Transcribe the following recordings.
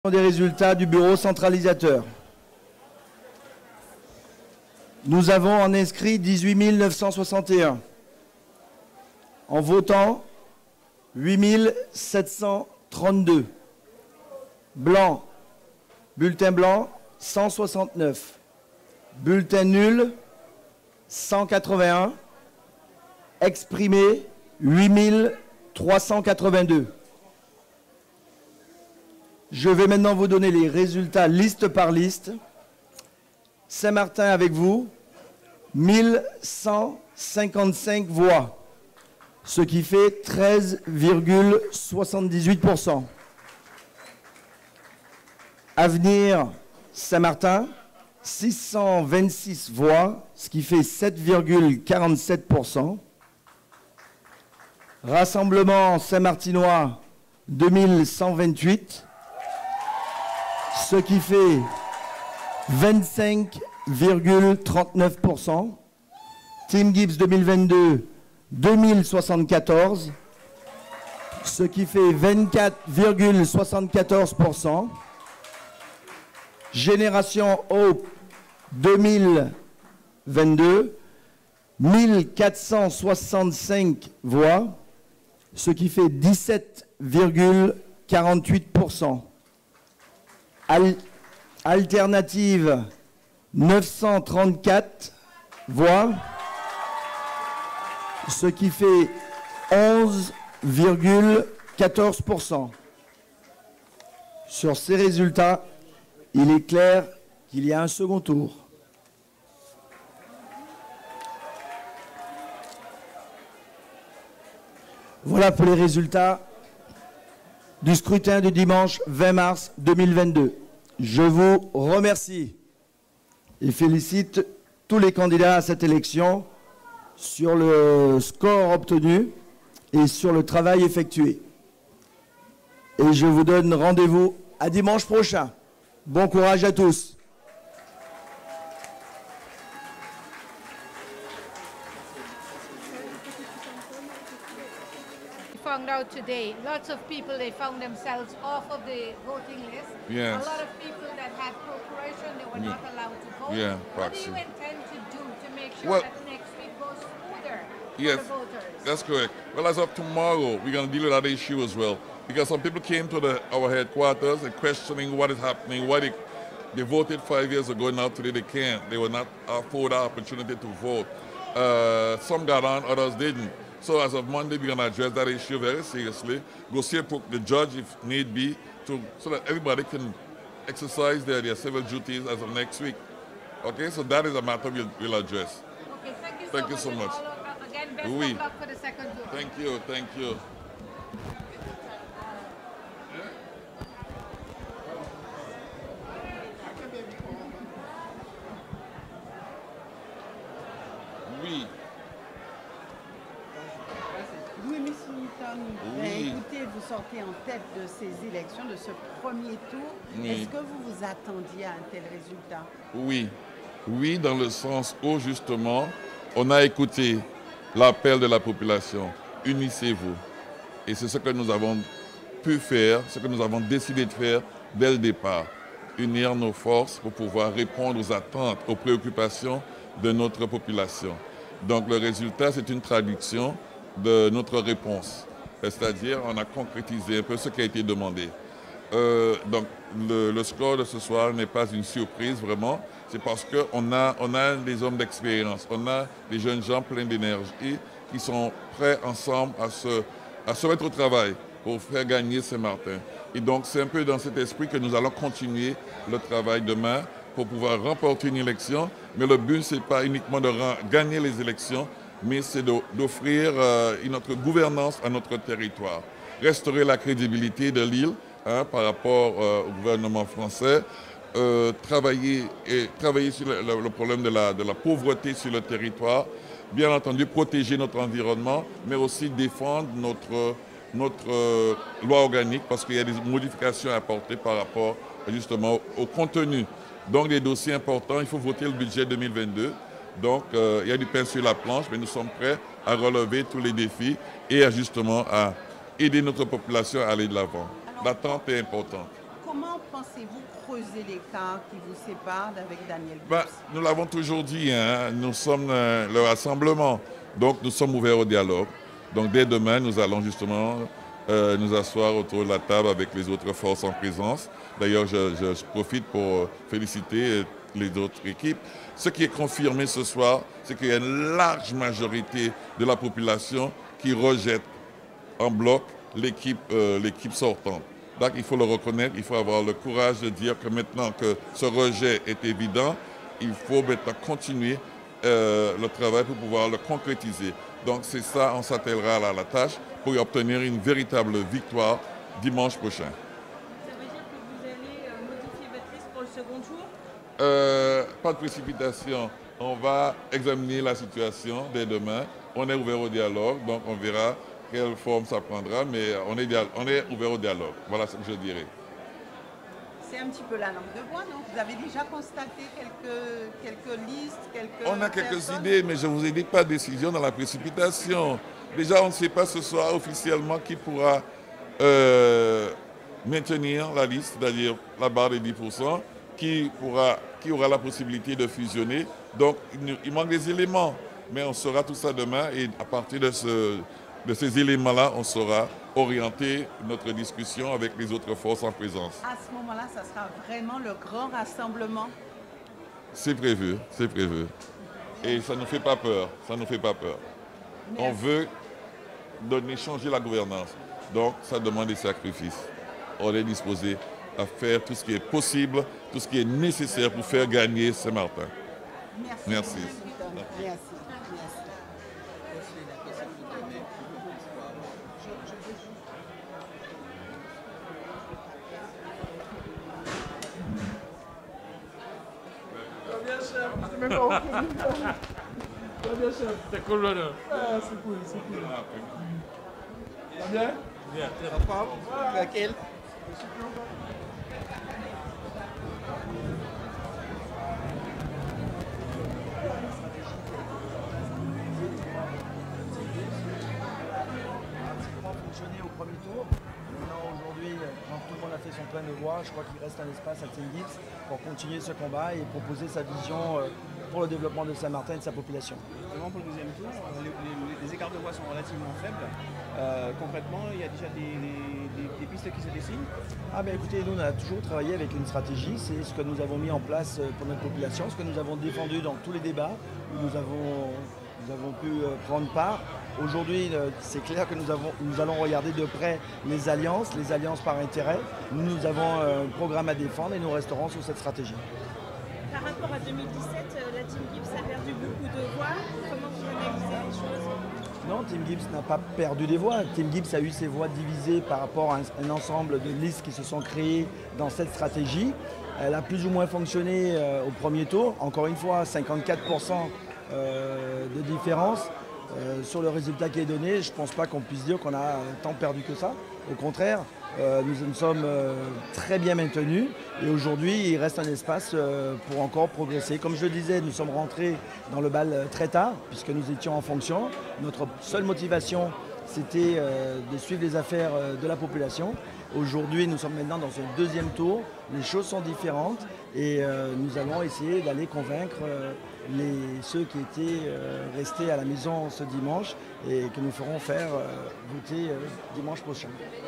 Des résultats du bureau centralisateur. Nous avons en inscrit 18 961. En votant, 8 732. Blanc, bulletin blanc, 169. Bulletin nul, 181. Exprimé, 8 382. Je vais maintenant vous donner les résultats liste par liste. Saint-Martin avec vous, 1155 voix, ce qui fait 13,78%. Avenir Saint-Martin, 626 voix, ce qui fait 7,47%. Rassemblement Saint-Martinois, 2128. Ce qui fait 25,39%. Team Gibbs 2022, 2074. Ce qui fait 24,74%. Génération Hope 2022, 1465 voix. Ce qui fait 17,48%. Alternative, 934 voix, ce qui fait 11,14%. Sur ces résultats, il est clair qu'il y a un second tour. Voilà pour les résultats du scrutin du dimanche 20 mars 2022. Je vous remercie et félicite tous les candidats à cette élection sur le score obtenu et sur le travail effectué. Et je vous donne rendez-vous à dimanche prochain. Bon courage à tous. Found out today, lots of people, they found themselves off of the voting list. Yes. A lot of people that had procuration, they were not allowed to vote. Yeah, What do you proxy. intend to do to make sure Well, that next week goes smoother Yes, for the voters? that's correct. Well, as of tomorrow, we're going to deal with that issue as well. Because some people came to our headquarters and questioning what is happening, why they voted 5 years ago, now today they can't. They were not afforded the opportunity to vote. Some got on, others didn't. So as of Monday, we're going to address that issue very seriously. Go see the judge if need be, so that everybody can exercise their civil duties as of next week. Okay, so that is a matter we'll address. Okay, Thank you so much. Again, best Oui. of luck for the second tour. Thank you, thank you. Oui. Oui, M. Newton, Oui. écoutez, vous sortez en tête de ces élections, de ce premier tour. Oui. Est-ce que vous vous attendiez à un tel résultat? Oui, oui, dans le sens où justement, on a écouté l'appel de la population. Unissez-vous. Et c'est ce que nous avons pu faire, ce que nous avons décidé de faire dès le départ. Unir nos forces pour pouvoir répondre aux attentes, aux préoccupations de notre population. Donc le résultat, c'est une traduction de notre réponse. C'est-à-dire, on a concrétisé un peu ce qui a été demandé. Donc le score de ce soir n'est pas une surprise vraiment, c'est parce qu'on a des hommes d'expérience, on a des jeunes gens pleins d'énergie qui sont prêts ensemble à se mettre au travail pour faire gagner Saint-Martin. Et donc c'est un peu dans cet esprit que nous allons continuer le travail demain pour pouvoir remporter une élection, mais le but c'est pas uniquement de gagner les élections, mais c'est d'offrir notre gouvernance à notre territoire, restaurer la crédibilité de l'île, par rapport au gouvernement français, travailler sur le problème de la pauvreté sur le territoire, bien entendu protéger notre environnement, mais aussi défendre notre loi organique parce qu'il y a des modifications à apporter par rapport justement au contenu. Donc des dossiers importants, il faut voter le budget 2022. Donc il y a du pain sur la planche, mais nous sommes prêts à relever tous les défis et justement à aider notre population à aller de l'avant. L'attente est importante. Comment pensez-vous creuser l'écart qui vous sépare avec Daniel Gibbs? Nous l'avons toujours dit, hein, nous sommes le rassemblement, donc nous sommes ouverts au dialogue. Donc dès demain, nous allons justement nous asseoir autour de la table avec les autres forces en présence. D'ailleurs, je profite pour féliciter les autres équipes. Ce qui est confirmé ce soir, c'est qu'il y a une large majorité de la population qui rejette en bloc l'équipe sortante. Donc il faut le reconnaître, il faut avoir le courage de dire que maintenant que ce rejet est évident, il faut maintenant continuer le travail pour pouvoir le concrétiser. Donc c'est ça, on s'attellera à la tâche pour y obtenir une véritable victoire dimanche prochain. Ça veut dire que vous allez modifier votre liste pour le second tour? Pas de précipitation. On va examiner la situation dès demain. On est ouvert au dialogue, donc on verra quelle forme ça prendra, mais on est ouvert au dialogue. Voilà ce que je dirais. C'est un petit peu la langue de bois, non? Vous avez déjà constaté quelques listes, On a quelques personnes? idées, mais je ne vous ai dit pas de décision dans la précipitation. Déjà, on ne sait pas ce soir officiellement qui pourra maintenir la liste, c'est-à-dire la barre des 10%, qui aura la possibilité de fusionner. Donc, il manque des éléments, mais on saura tout ça demain et à partir de ces éléments-là, on saura orienter notre discussion avec les autres forces en présence. À ce moment-là, ça sera vraiment le grand rassemblement? C'est prévu, c'est prévu. Et ça ne nous fait pas peur, ça ne nous fait pas peur. Merci. On veut changer la gouvernance. Donc, ça demande des sacrifices. On est disposé à faire tout ce qui est possible, tout ce qui est nécessaire pour faire gagner Saint-Martin. Merci. Merci. Merci. C'est cool, là. C'est cool. Ça va bien? Bien. Tranquille. Fonctionné au premier tour. Maintenant, aujourd'hui, quand tout le monde a fait son plein de voix, je crois qu'il reste un espace à Tim Gibbs pour continuer ce combat et proposer sa vision pour le développement de Saint-Martin et de sa population. Vraiment pour le deuxième tour, les écarts de voix sont relativement faibles. Concrètement, il y a déjà des pistes qui se dessinent. Ah ben écoutez, nous on a toujours travaillé avec une stratégie, c'est ce que nous avons mis en place pour notre population, ce que nous avons défendu dans tous les débats où nous avons pu prendre part. Aujourd'hui, c'est clair que nous allons regarder de près les alliances par intérêt. Nous avons un programme à défendre et nous resterons sur cette stratégie. Par rapport à 2017, la Team Gibbs a perdu beaucoup de voix. Comment vous analysez les choses? Non, Tim Gibbs n'a pas perdu des voix. Tim Gibbs a eu ses voix divisées par rapport à un ensemble de listes qui se sont créées dans cette stratégie. Elle a plus ou moins fonctionné au premier tour. Encore une fois, 54% de différence. Sur le résultat qui est donné, je ne pense pas qu'on puisse dire qu'on a tant perdu que ça. Au contraire, nous nous sommes très bien maintenus et aujourd'hui, il reste un espace pour encore progresser. Comme je le disais, nous sommes rentrés dans le bal très tard puisque nous étions en fonction. Notre seule motivation, c'était de suivre les affaires de la population. Aujourd'hui, nous sommes maintenant dans un deuxième tour. Les choses sont différentes et nous allons essayer d'aller convaincre ceux qui étaient restés à la maison ce dimanche et que nous ferons faire voter dimanche prochain.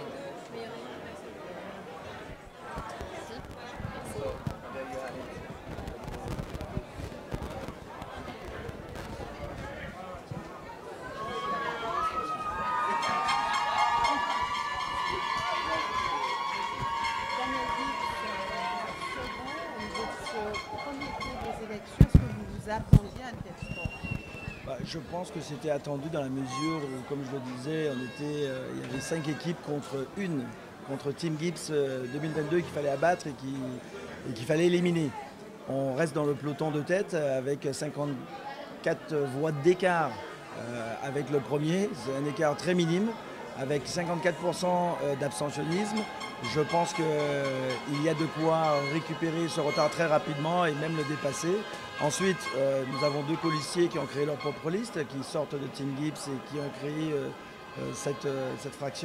Daniel Gibbs, au premier tour des élections, est-ce que vous vous attendiez à un tel score? Je pense que c'était attendu dans la mesure où, comme je le disais, il y avait 5 équipes contre Team Gibbs 2022 qu'il fallait abattre et qu'il fallait éliminer. On reste dans le peloton de tête avec 54 voix d'écart avec le premier. C'est un écart très minime, avec 54% d'abstentionnisme. Je pense qu'il y a de quoi récupérer ce retard très rapidement et même le dépasser. Ensuite, nous avons 2 colistiers qui ont créé leur propre liste, qui sortent de Team Gibbs et qui ont créé cette fraction.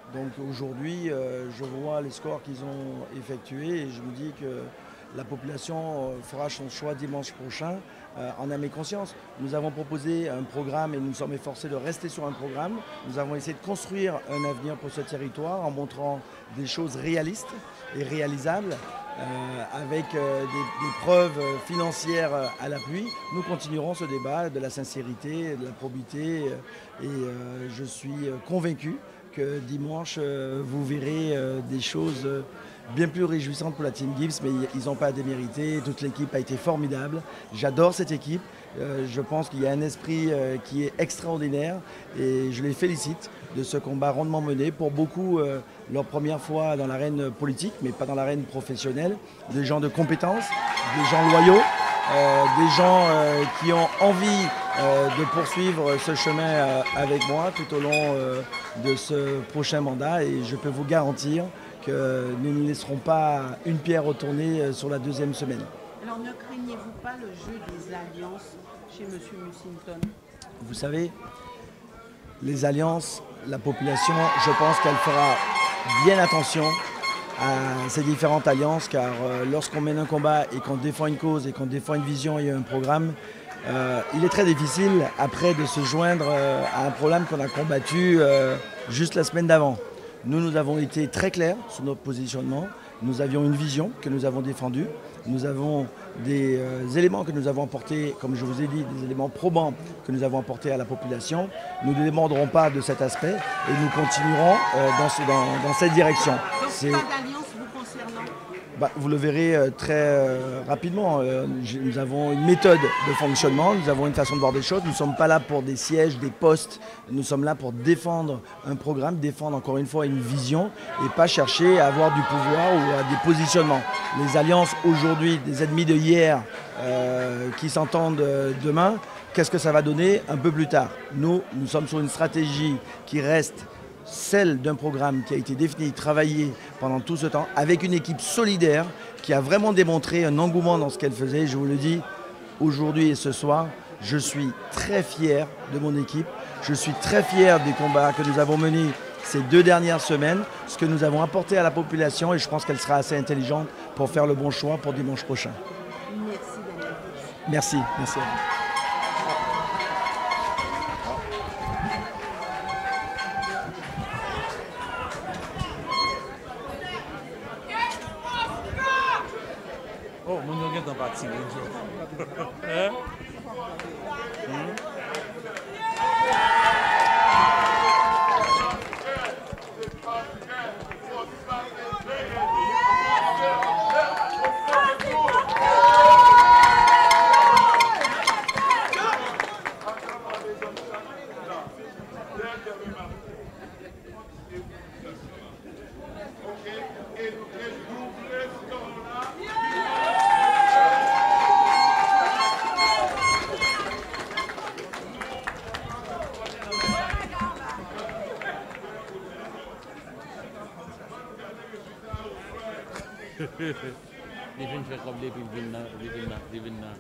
Donc aujourd'hui, je vois les scores qu'ils ont effectués et je me dis que la population fera son choix dimanche prochain en âme et conscience. Nous avons proposé un programme et nous sommes efforcés de rester sur un programme. Nous avons essayé de construire un avenir pour ce territoire en montrant des choses réalistes et réalisables avec des preuves financières à l'appui. Nous continuerons ce débat de la sincérité, de la probité et je suis convaincu que dimanche, vous verrez des choses bien plus réjouissantes pour la Team Gibbs, mais ils n'ont pas à démériter. Toute l'équipe a été formidable. J'adore cette équipe. Je pense qu'il y a un esprit qui est extraordinaire et je les félicite de ce combat rondement mené. Pour beaucoup, leur première fois dans l'arène politique, mais pas dans l'arène professionnelle. Des gens de compétences, des gens loyaux, des gens qui ont envie de poursuivre ce chemin avec moi tout au long de ce prochain mandat et je peux vous garantir que nous ne laisserons pas une pierre retourner sur la deuxième semaine. Alors ne craignez-vous pas le jeu des alliances chez M. Mussington? Vous savez, les alliances, la population, je pense qu'elle fera bien attention à ces différentes alliances car lorsqu'on mène un combat et qu'on défend une cause et qu'on défend une vision et un programme, il est très difficile après de se joindre à un problème qu'on a combattu juste la semaine d'avant. Nous avons été très clairs sur notre positionnement. Nous avions une vision que nous avons défendue. Nous avons des éléments que nous avons apportés, comme je vous ai dit, des éléments probants que nous avons apportés à la population. Nous ne démordrons pas de cet aspect et nous continuerons dans cette direction. Donc pas d'alliance vous concernant? Vous le verrez très rapidement. Nous avons une méthode de fonctionnement, nous avons une façon de voir des choses. Nous ne sommes pas là pour des sièges, des postes. Nous sommes là pour défendre un programme, défendre encore une fois une vision et pas chercher à avoir du pouvoir ou à des positionnements. Les alliances aujourd'hui, des ennemis de hier qui s'entendent demain, qu'est-ce que ça va donner un peu plus tard? Nous sommes sur une stratégie qui reste celle d'un programme qui a été défini, travaillé pendant tout ce temps, avec une équipe solidaire qui a vraiment démontré un engouement dans ce qu'elle faisait. Je vous le dis, aujourd'hui et ce soir, je suis très fier de mon équipe. Je suis très fier des combats que nous avons menés ces 2 dernières semaines, ce que nous avons apporté à la population et je pense qu'elle sera assez intelligente pour faire le bon choix pour dimanche prochain. Merci Daniel. Merci, merci à vous. Oh, mon Dieu, est en partie. Li fin fè kob li vin nan.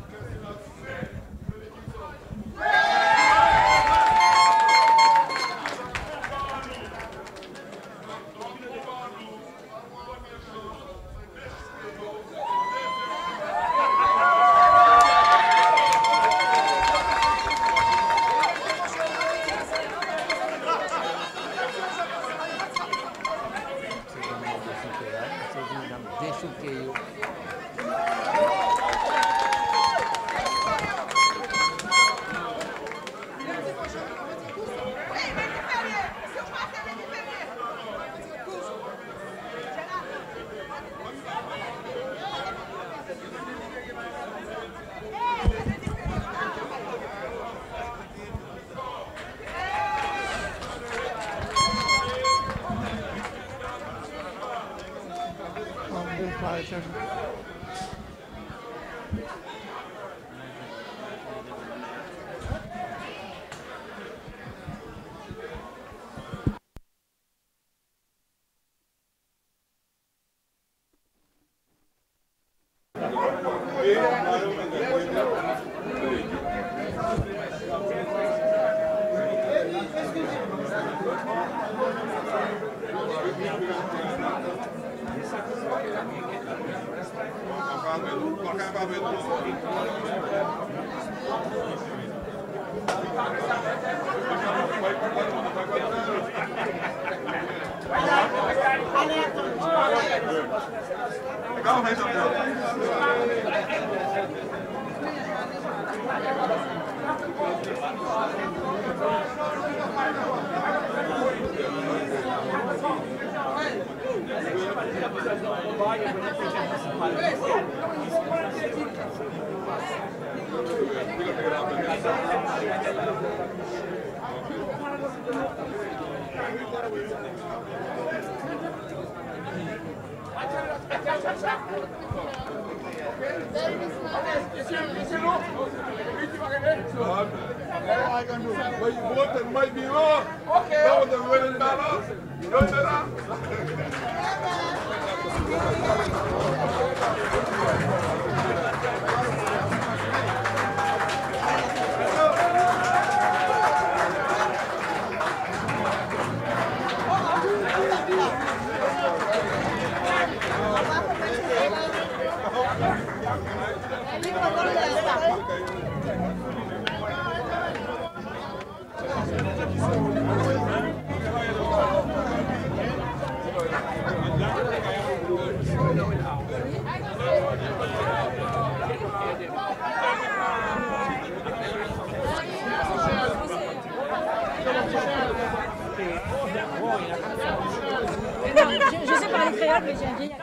Je sais parler créole, mais j'ai un vieil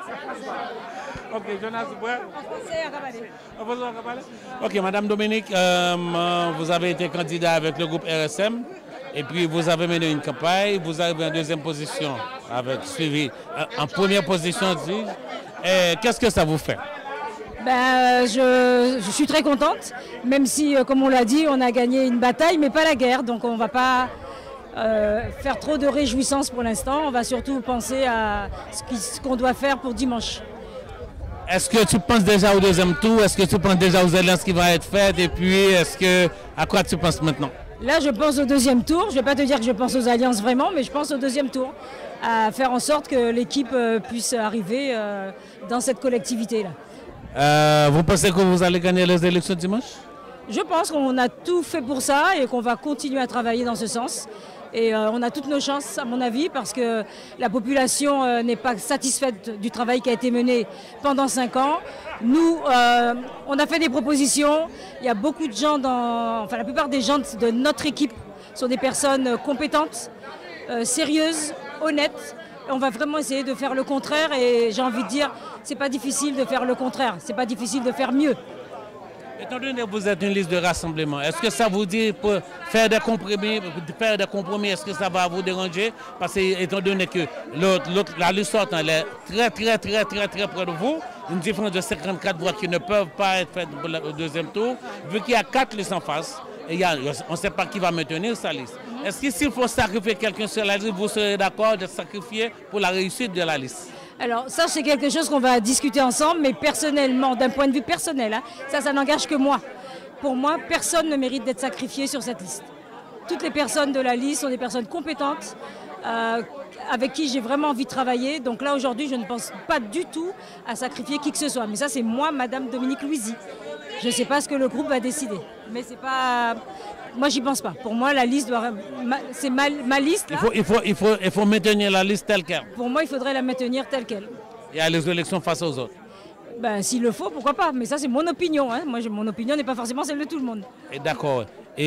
accent. Ok, Jonas, ouais. En français, à Rabalais. Ok, Madame Dominique, vous avez été candidat avec le groupe RSM et puis vous avez mené une campagne, vous arrivez en deuxième position, avec suivi en première position. Qu'est-ce que ça vous fait? Je suis très contente, même si, comme on l'a dit, on a gagné une bataille, mais pas la guerre. Donc on ne va pas faire trop de réjouissances pour l'instant. On va surtout penser à ce qu'on doit faire pour dimanche. Est-ce que tu penses déjà au deuxième tour? Est-ce que tu penses déjà aux alliances qui vont être faites? Et puis, à quoi tu penses maintenant? Là, je pense au deuxième tour. Je ne vais pas te dire que je pense aux alliances vraiment, mais je pense au deuxième tour. À faire en sorte que l'équipe puisse arriver dans cette collectivité-là. Vous pensez que vous allez gagner les élections dimanche? Je pense qu'on a tout fait pour ça et qu'on va continuer à travailler dans ce sens. Et on a toutes nos chances, à mon avis, parce que la population n'est pas satisfaite du travail qui a été mené pendant 5 ans. Nous, on a fait des propositions. Il y a beaucoup de gens, la plupart des gens de notre équipe sont des personnes compétentes, sérieuses, honnêtes. On va vraiment essayer de faire le contraire et j'ai envie de dire, c'est pas difficile de faire le contraire, c'est pas difficile de faire mieux. Étant donné que vous êtes une liste de rassemblement, est-ce que ça vous dit pour faire des compromis, est-ce que ça va vous déranger? Parce que étant donné que la liste sortante est très près de vous, une différence de 54 voix qui ne peuvent pas être faites au deuxième tour, vu qu'il y a 4 listes en face, et on ne sait pas qui va maintenir sa liste. Est-ce que s'il faut sacrifier quelqu'un sur la liste, vous serez d'accord de sacrifier pour la réussite de la liste? Alors ça, c'est quelque chose qu'on va discuter ensemble, mais personnellement, d'un point de vue personnel, ça n'engage que moi. Pour moi, personne ne mérite d'être sacrifié sur cette liste. Toutes les personnes de la liste sont des personnes compétentes, avec qui j'ai vraiment envie de travailler. Donc là, aujourd'hui, je ne pense pas du tout à sacrifier qui que ce soit. Mais ça, c'est moi, Madame Dominique Louisy. Je ne sais pas ce que le groupe va décider. Mais c'est pas... Moi, j'y pense pas. Pour moi, la liste doit... C'est ma liste, là. Il faut maintenir la liste telle qu'elle. Pour moi, il faudrait la maintenir telle qu'elle. Et à les élections face aux autres. S'il le faut, pourquoi pas. Mais ça, c'est mon opinion. Hein. Moi, mon opinion n'est pas forcément celle de tout le monde. D'accord.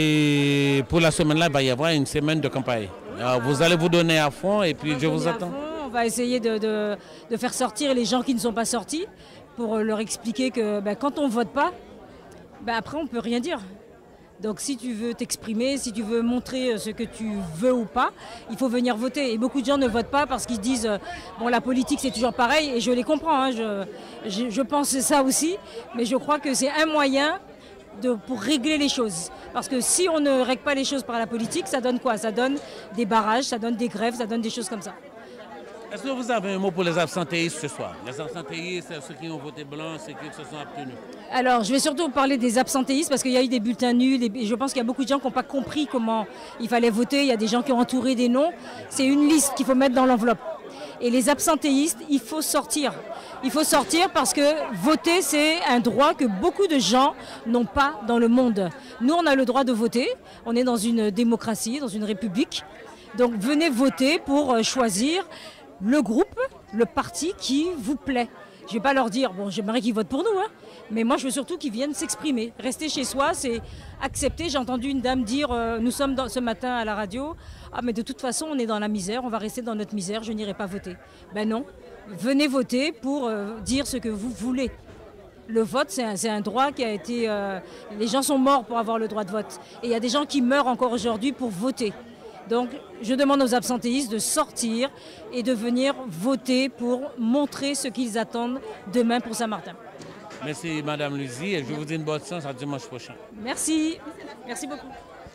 Et pour la semaine-là, il va y avoir une semaine de campagne. Alors, vous allez vous donner à fond et puis je vous attends. On va essayer de faire sortir les gens qui ne sont pas sortis pour leur expliquer que quand on ne vote pas, après, on ne peut rien dire. Donc si tu veux t'exprimer, si tu veux montrer ce que tu veux ou pas, il faut venir voter. Et beaucoup de gens ne votent pas parce qu'ils disent bon, la politique c'est toujours pareil, et je les comprends, hein, je pense ça aussi, mais je crois que c'est un moyen pour régler les choses. Parce que si on ne règle pas les choses par la politique, ça donne quoi? Ça donne des barrages, ça donne des grèves, ça donne des choses comme ça. Est-ce que vous avez un mot pour les absentéistes ce soir? Les absentéistes, ceux qui ont voté blanc, ceux qui se sont abstenus. Alors, je vais surtout parler des absentéistes parce qu'il y a eu des bulletins nuls et je pense qu'il y a beaucoup de gens qui n'ont pas compris comment il fallait voter. Il y a des gens qui ont entouré des noms. C'est une liste qu'il faut mettre dans l'enveloppe. Et les absentéistes, il faut sortir. Il faut sortir parce que voter, c'est un droit que beaucoup de gens n'ont pas dans le monde. Nous, on a le droit de voter. On est dans une démocratie, dans une république. Donc venez voter pour choisir le groupe, le parti qui vous plaît. Je ne vais pas leur dire, bon, j'aimerais qu'ils votent pour nous, hein, mais moi je veux surtout qu'ils viennent s'exprimer. Rester chez soi, c'est accepter. J'ai entendu une dame dire, nous sommes ce matin à la radio, ah mais de toute façon on est dans la misère, on va rester dans notre misère, je n'irai pas voter. Ben non, venez voter pour dire ce que vous voulez. Le vote, c'est un droit qui a été... les gens sont morts pour avoir le droit de vote. Et il y a des gens qui meurent encore aujourd'hui pour voter. Donc, je demande aux absentéistes de sortir et de venir voter pour montrer ce qu'ils attendent demain pour Saint-Martin. Merci Madame Lucie et je vous dis une bonne chance à dimanche prochain. Merci. Merci beaucoup.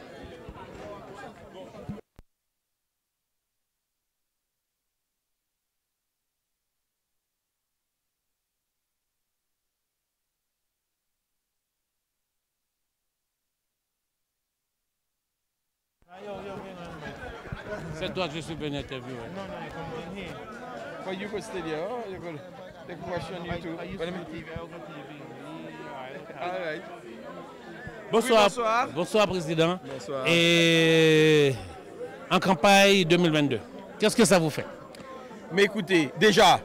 C'est toi que je suis venu interviewer. No, you come in here. But you could stay there. You could take a question on YouTube. I used to do TV. I was on TV. All right. Bonsoir. Oui, bonsoir. Bonsoir, Président. Bonsoir. Et en campagne 2022, qu'est-ce que ça vous fait? Mais écoutez, déjà,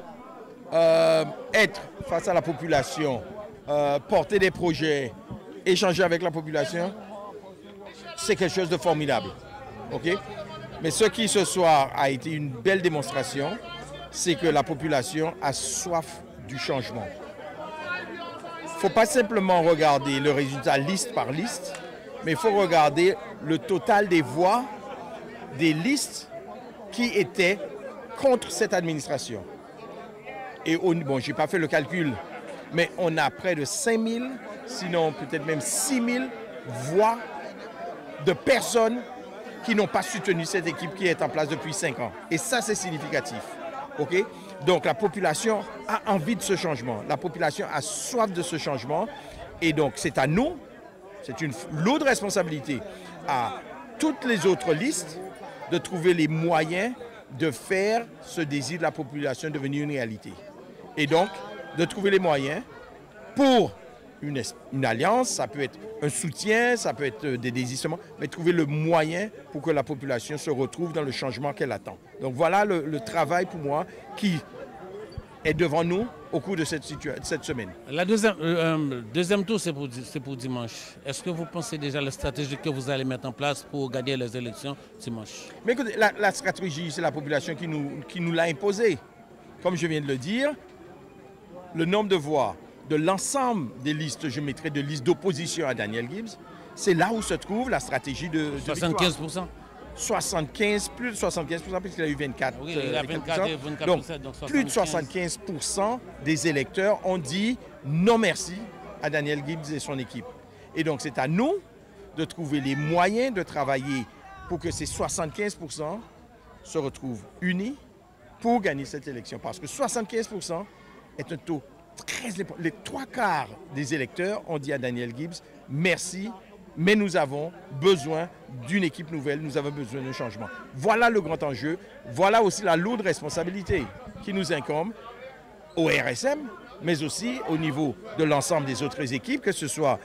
être face à la population, porter des projets, échanger avec la population, c'est quelque chose de formidable. Okay? Mais ce qui ce soir a été une belle démonstration, c'est que la population a soif du changement. Il ne faut pas simplement regarder le résultat liste par liste, mais il faut regarder le total des voix des listes qui étaient contre cette administration. Et bon, je n'ai pas fait le calcul, mais on a près de 5 000, sinon peut-être même 6 000 voix de personnes qui n'ont pas soutenu cette équipe qui est en place depuis 5 ans. Et ça, c'est significatif. Okay? Donc, la population a envie de ce changement. La population a soif de ce changement. Et donc, c'est à nous, c'est une lourde responsabilité à toutes les autres listes de trouver les moyens de faire ce désir de la population devenir une réalité. Et donc, de trouver les moyens pour une alliance, ça peut être un soutien, ça peut être des désistements, mais trouver le moyen pour que la population se retrouve dans le changement qu'elle attend. Donc voilà le travail pour moi qui est devant nous au cours de cette semaine. La deuxième tour, c'est pour dimanche. Est-ce que vous pensez déjà la stratégie que vous allez mettre en place pour gagner les élections dimanche? Mais écoutez, la stratégie, c'est la population qui nous l'a imposée. Comme je viens de le dire, le nombre de voix de l'ensemble des listes, je mettrai de listes d'opposition à Daniel Gibbs, c'est là où se trouve la stratégie de 75%. 75, plus de 75%, puisqu'il a eu 24. Oui, il a 24 et 24%. Donc, 75. plus de 75% des électeurs ont dit non merci à Daniel Gibbs et son équipe. Et donc, c'est à nous de trouver les moyens de travailler pour que ces 75% se retrouvent unis pour gagner cette élection. Parce que 75% est un taux très important. Les 3/4 des électeurs ont dit à Daniel Gibbs merci, mais nous avons besoin d'une équipe nouvelle, nous avons besoin d'un changement. Voilà le grand enjeu, voilà aussi la lourde responsabilité qui nous incombe au RSM, mais aussi au niveau de l'ensemble des autres équipes, que ce soit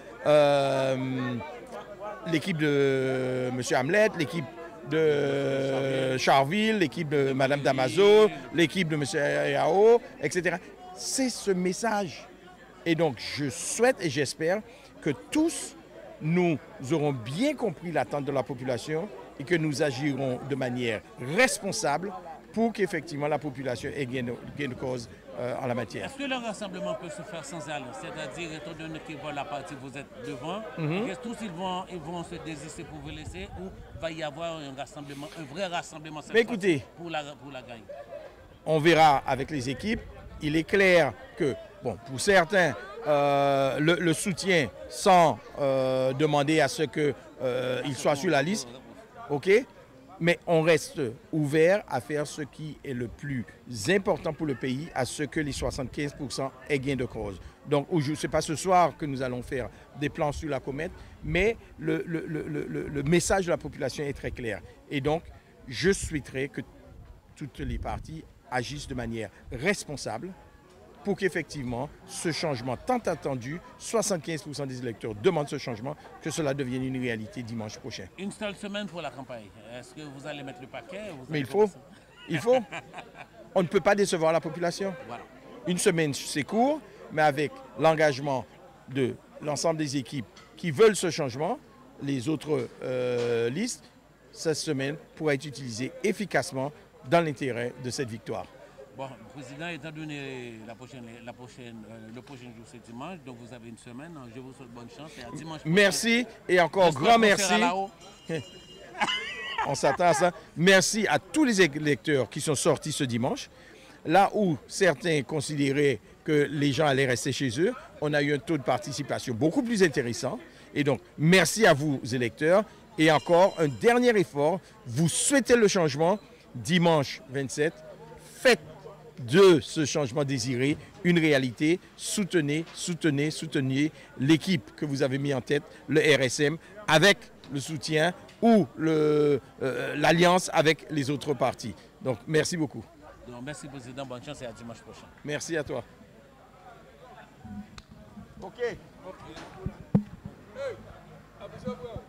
l'équipe de M. Hamlet, l'équipe de Charville, l'équipe de Mme Damaso, l'équipe de M. Yao, etc. C'est ce message. Et donc, je souhaite et j'espère que tous, nous aurons bien compris l'attente de la population et que nous agirons de manière responsable pour qu'effectivement la population ait gain de cause en la matière. Est-ce que le rassemblement peut se faire sans alliance? C'est-à-dire, étant donné qu'ils voient la partie, vous êtes devant, tous ils vont se désister pour vous laisser ou va y avoir un rassemblement, un vrai rassemblement cette écoutez, pour la gagne? On verra avec les équipes. Il est clair que, bon, pour certains, le soutien sans demander à ce qu'il soit sur la liste, ok, mais on reste ouvert à faire ce qui est le plus important pour le pays, à ce que les 75% aient gain de cause. Donc, ce n'est pas ce soir que nous allons faire des plans sur la comète, mais le message de la population est très clair. Et donc, je souhaiterais que toutes les parties agisse de manière responsable pour qu'effectivement ce changement tant attendu, 75% des électeurs demandent ce changement, que cela devienne une réalité dimanche prochain. Une seule semaine pour la campagne. Est-ce que vous allez mettre le paquet? Mais il faut. On ne peut pas décevoir la population. Voilà. Une semaine, c'est court, mais avec l'engagement de l'ensemble des équipes qui veulent ce changement, les autres listes, cette semaine pourra être utilisée efficacement dans l'intérêt de cette victoire. Bon, Président, étant donné le prochain jour, c'est dimanche, donc vous avez une semaine. Je vous souhaite bonne chance et à dimanche prochain. Merci et encore grand merci. On s'attend à ça. Merci à tous les électeurs qui sont sortis ce dimanche. Là où certains considéraient que les gens allaient rester chez eux, on a eu un taux de participation beaucoup plus intéressant. Et donc, merci à vous, électeurs. Et encore un dernier effort. Vous souhaitez le changement dimanche 27. Faites de ce changement désiré une réalité. Soutenez l'équipe que vous avez mis en tête, le RSM, avec le soutien ou l'alliance avec les autres partis. Donc, merci beaucoup. Donc, merci, Président. Bonne chance et à dimanche prochain. Merci à toi. OK. Hey,